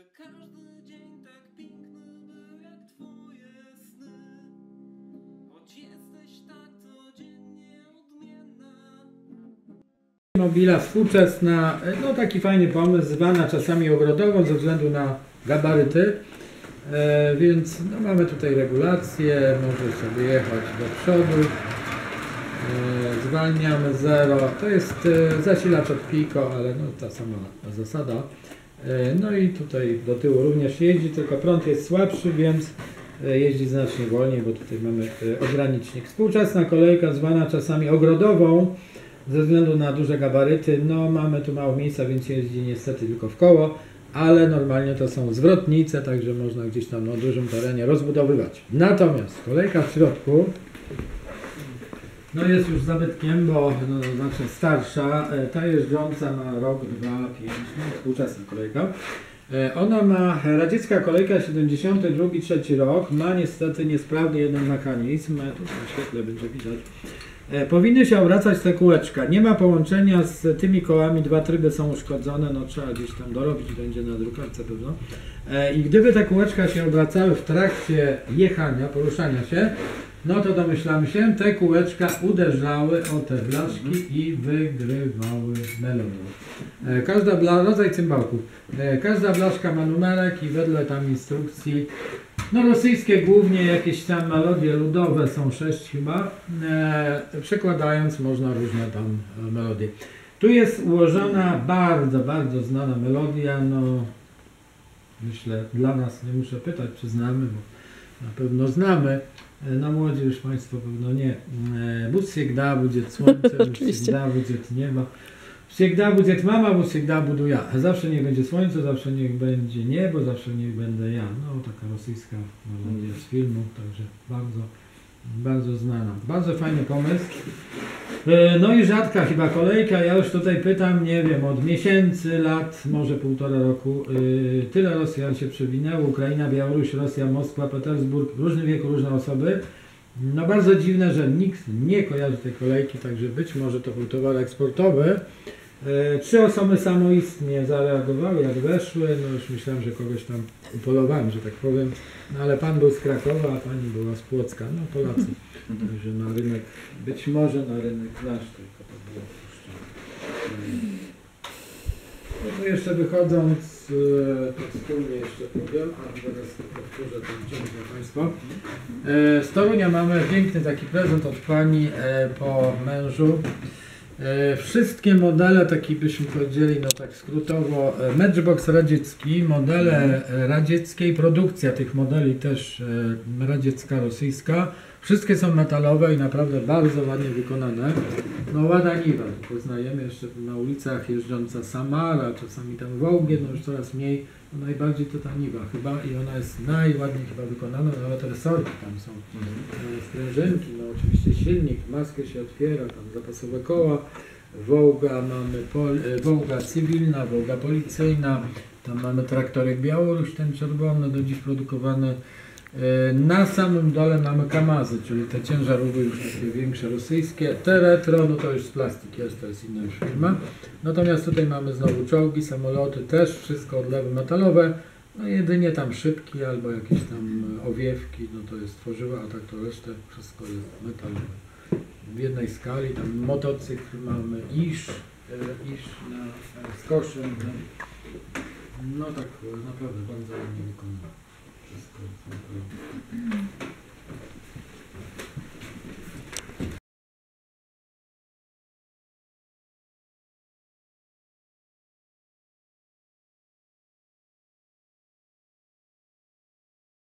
każdy dzień tak piękny był jak twoje sny. Choć jesteś tak codziennie odmienna. Mobila współczesna, no taki fajny pomysł, zwana czasami ogrodową ze względu na gabaryty, więc no, mamy tutaj regulację, może sobie jechać do przodu, zwalniamy 0, to jest zasilacz od Pico, ale no, ta sama zasada. No i tutaj do tyłu również jeździ, tylko prąd jest słabszy, więc jeździ znacznie wolniej, bo tutaj mamy ogranicznik. Współczesna kolejka zwana czasami ogrodową, ze względu na duże gabaryty, no mamy tu mało miejsca, więc jeździ niestety tylko w koło, ale normalnie to są zwrotnice, także można gdzieś tam na dużym terenie rozbudowywać. Natomiast kolejka w środku, no jest już zabytkiem, bo no, znacznie starsza, ta jeżdżąca ma rok, 2, 5, no współczesna kolejka. Ona ma, radziecka kolejka 72-3 rok, ma niestety niesprawny jeden mechanizm, tu na świetle będzie widać. Powinny się obracać te kółeczka. Nie ma połączenia z tymi kołami, dwa tryby są uszkodzone, no trzeba gdzieś tam dorobić, będzie na drukarce pewno. I gdyby te kółeczka się obracały w trakcie jechania, poruszania się, no to domyślamy się, te kółeczka uderzały o te blaszki i wygrywały melodię. Rodzaj cymbałków. Każda blaszka ma numerek i wedle tam instrukcji, no rosyjskie głównie jakieś tam melodie ludowe, są 6 chyba, przekładając można różne tam melodie. Tu jest ułożona bardzo znana melodia, no myślę dla nas, nie muszę pytać, czy znamy, bo na pewno znamy. No młodzi już Państwo pewno nie. Bóg всегда будет słońce, Bóg всегда будет niebo. Всегда будет mama, Bóg всегда буду ja. Zawsze niech będzie słońce, zawsze niech będzie niebo, zawsze niech będę ja. No taka rosyjska melodia z filmu, także bardzo znana. Bardzo fajny pomysł. No i rzadka chyba kolejka, ja już tutaj pytam, nie wiem, od miesięcy, lat, może 1,5 roku. Tyle Rosjan się przewinęło, Ukraina, Białoruś, Rosja, Moskwa, Petersburg, w różnym wieku różne osoby. No bardzo dziwne, że nikt nie kojarzy tej kolejki, także być może to był towar eksportowy. 3 osoby samoistnie zareagowały, jak weszły, no już myślałem, że kogoś tam upolowałem, że tak powiem, no ale pan był z Krakowa, a pani była z Płocka, no Polacy. Także na rynek, być może na rynek nasz, tylko to było puszczone. No to jeszcze wychodząc, to wspólnie jeszcze powiem, a zaraz powtórzę ten ciąg dla Państwa. Z Torunia mamy piękny taki prezent od pani po mężu. Wszystkie modele, taki byśmy powiedzieli, no tak skrótowo, Matchbox radziecki, modele radzieckiej, produkcja tych modeli też radziecka, rosyjska. Wszystkie są metalowe i naprawdę bardzo ładnie wykonane. No Łada Niwa, poznajemy jeszcze na ulicach jeżdżąca Samara, czasami tam Wołgie, no już coraz mniej. No najbardziej to ta Niwa chyba i ona jest najładniej chyba wykonana, nawet resorki tam są. Sprężynki, no oczywiście silnik, maskę się otwiera, tam zapasowe koła. Wołga mamy, Wołga cywilna, Wołga policyjna. Tam mamy traktorek Białoruś, ten czerwony, do dziś produkowany. Na samym dole mamy Kamazy, czyli te ciężarówki już takie większe rosyjskie. Te retro, no to już z plastiki jest, to jest inna już firma. Natomiast tutaj mamy znowu czołgi, samoloty, też wszystko odlewy metalowe. No jedynie tam szybki albo jakieś tam owiewki, no to jest tworzywa, a tak to resztę wszystko jest metalowe. W jednej skali, tam motocykl mamy, iż z koszem. No tak naprawdę bardzo ładnie wykonane. Wszystko jest naprawdę.